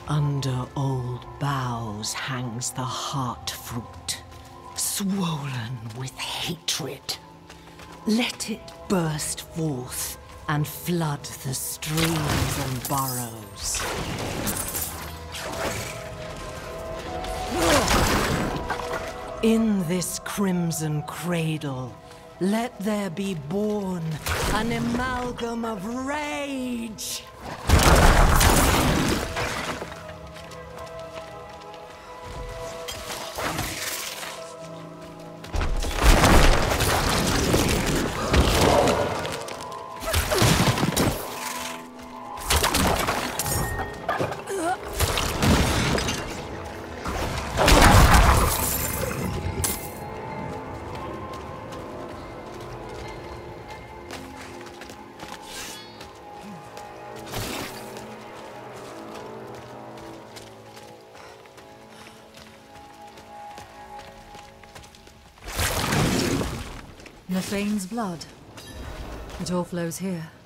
Under old boughs hangs the heart fruit, swollen with hatred. Let it burst forth and flood the streams and burrows. In this crimson cradle, let there be born an amalgam of rage. Nafane's blood. It all flows here.